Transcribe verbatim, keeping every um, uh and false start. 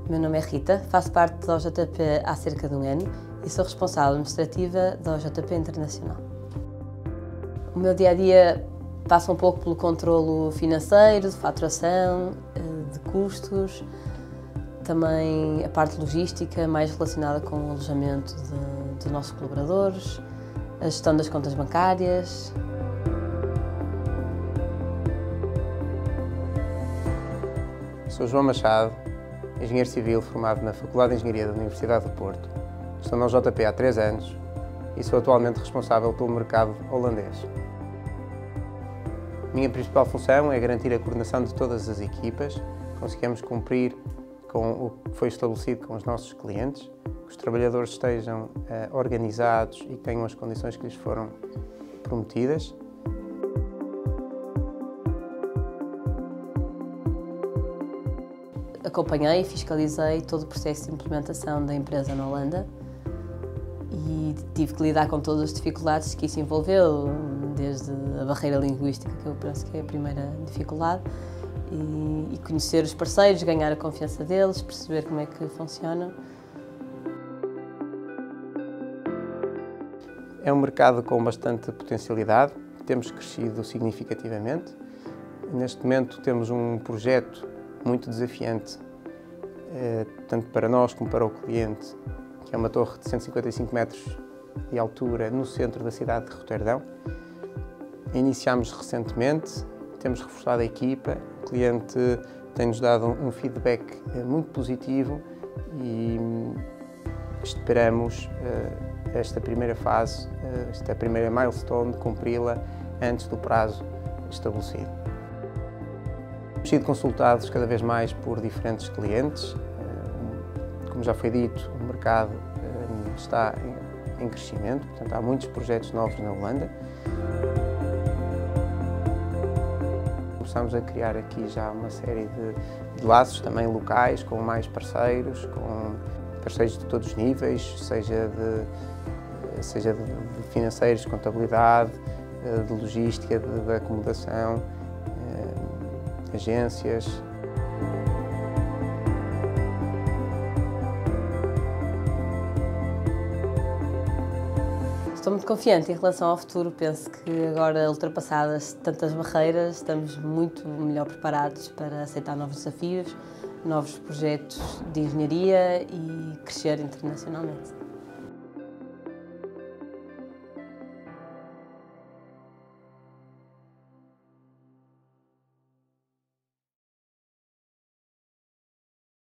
Meu nome é Rita, faço parte da O J P há cerca de um ano e sou responsável administrativa da O J P Internacional. O meu dia-a-dia passa um pouco pelo controlo financeiro, de faturação, de custos, também a parte logística, mais relacionada com o alojamento de, dos nossos colaboradores, a gestão das contas bancárias. Sou João Machado, engenheiro civil formado na Faculdade de Engenharia da Universidade do Porto. Estou na O J P há três anos e sou atualmente responsável pelo mercado holandês. Minha principal função é garantir a coordenação de todas as equipas, conseguimos cumprir com o que foi estabelecido com os nossos clientes, que os trabalhadores estejam uh, organizados e que tenham as condições que lhes foram prometidas. Acompanhei e fiscalizei todo o processo de implementação da empresa na Holanda e tive que lidar com todas as dificuldades que isso envolveu, desde a barreira linguística, que eu penso que é a primeira dificuldade, e, e conhecer os parceiros, ganhar a confiança deles, perceber como é que funcionam. É um mercado com bastante potencialidade, temos crescido significativamente. Neste momento temos um projeto muito desafiante, eh, tanto para nós como para o cliente, que é uma torre de cento e cinquenta e cinco metros de altura no centro da cidade de Roterdão. Iniciámos recentemente, temos reforçado a equipa, o cliente tem-nos dado um feedback muito positivo e esperamos eh, esta primeira fase, eh, esta primeira milestone, cumpri-la antes do prazo estabelecido. Temos sido consultados cada vez mais por diferentes clientes. Como já foi dito, o mercado está em crescimento, portanto há muitos projetos novos na Holanda. Começamos a criar aqui já uma série de, de laços também locais, com mais parceiros, com parceiros de todos os níveis, seja de, seja de, de financeiros, de contabilidade, de logística, de, de acomodação, agências. Estou muito confiante em relação ao futuro. Penso que agora, ultrapassadas tantas barreiras, estamos muito melhor preparados para aceitar novos desafios, novos projetos de engenharia e crescer internacionalmente.